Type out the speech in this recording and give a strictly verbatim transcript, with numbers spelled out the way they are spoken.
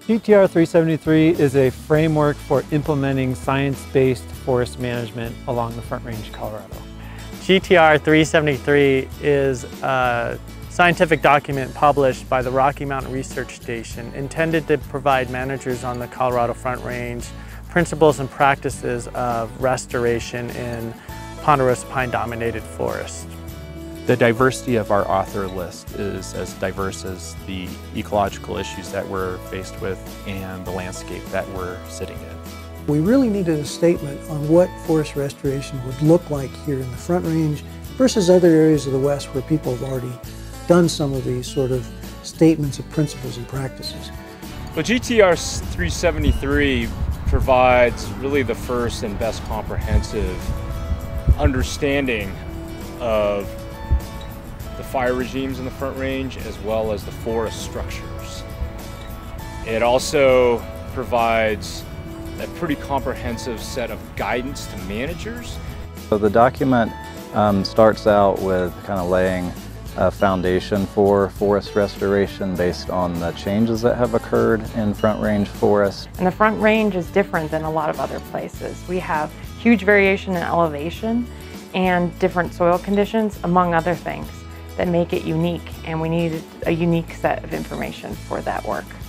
G T R three seventy-three is a framework for implementing science-based forest management along the Front Range, Colorado. G T R three seventy-three is a scientific document published by the Rocky Mountain Research Station intended to provide managers on the Colorado Front Range principles and practices of restoration in ponderosa pine-dominated forests. The diversity of our author list is as diverse as the ecological issues that we're faced with and the landscape that we're sitting in. We really needed a statement on what forest restoration would look like here in the Front Range versus other areas of the West where people have already done some of these sort of statements of principles and practices. Well, G T R three seventy-three provides really the first and best comprehensive understanding of the fire regimes in the Front Range as well as the forest structures. It also provides a pretty comprehensive set of guidance to managers. So the document um, starts out with kind of laying a foundation for forest restoration based on the changes that have occurred in Front Range forest. And the Front Range is different than a lot of other places. We have huge variation in elevation and different soil conditions, among other things, that make it unique, and we needed a unique set of information for that work.